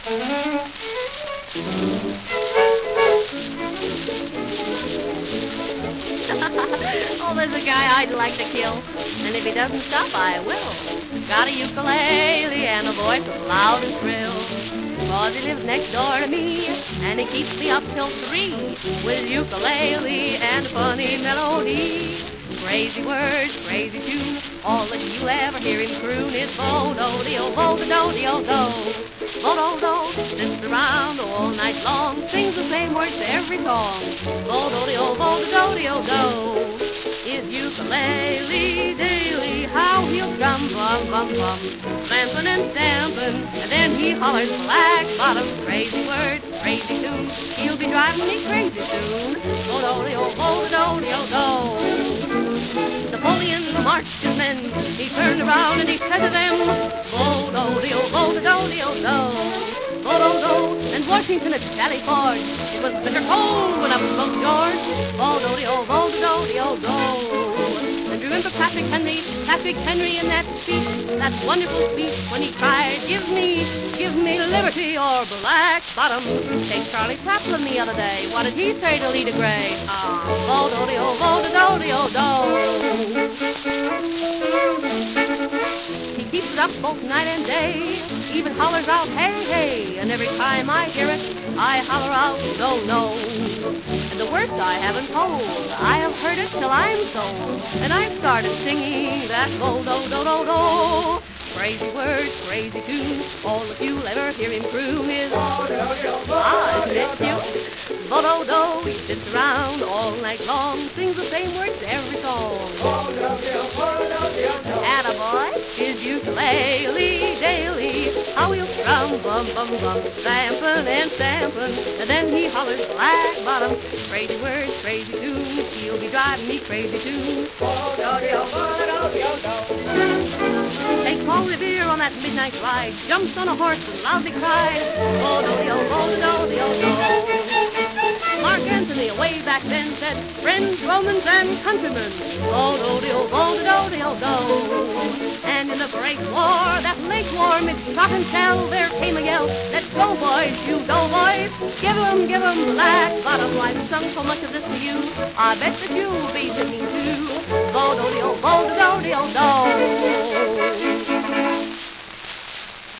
Oh, there's a guy I'd like to kill, and if he doesn't stop, I will. Got a ukulele and a voice as loud and shrill. 'Cause he lives next door to me, and he keeps me up till 3 with his ukulele and a funny melody. Crazy words, crazy tunes, all that you'll ever hear him croon is bo-do-de-o, bo-do-do-de-o-do. Bo-do-do, sits around all night long, sings the same words to every song. Bo-do-de-o, bo-do-do-de-o-do. His ukulele daily, how he'll drum, bum, bum, bum, stampin' and stampin', and then he hollers black bottom, crazy words, crazy tunes, he'll be driving me crazy soon. Bo-do-de-o, bo-do-do-de-o-do. Napoleon marched his men, he turned around and he said to them, bo-do-de-o, bo-do-do-de-o-do, bo-do-do. And Washington at Sally Ford, it was bitter cold when up spoke George, bo-do-de-o, bo-do-do-de-o-do. And remember Patrick Henry in that speech, that wonderful speech when he cried, give me liberty or black bottom. Take Charlie Chaplin the other day, what did he say to Lita Gray? Bo-do-de-o, bo-do-do-de-o-do. He keeps it up both night and day, even hollers out, hey, hey, and every time I hear it, I holler out, no, no. And the worst I haven't told, I have heard it till I'm sold, and I started singing that bo-do-do-do-do. Crazy words, crazy tunes, all that you'll ever hear him croon is isn't it cute? Bo-do-do, he sits around all night long, sings the same words to every song. Attaboy, his ukulele daily, how he'll strum, bum, bum, bum, stampin' and stampin', and then he hollers black bottom, crazy words, crazy tunes, he'll be driving me crazy too. Take Paul Revere on that midnight ride, jumps on a horse and loudly cries, bo-do-de-o, bo-do-do-de-o-do. Mark Antony way back then said, friends, Romans, and countrymen, bo-do-de-o, bo-do-do-de-o-do. And in the great war, that late war, midst shot and shell, there came a yell, let's go boys, you doughboys, give 'em black bottom. I've sung so much of this to you, I bet that you'll be singing too, bo-do-de-o, bo-do-do-de-o-do.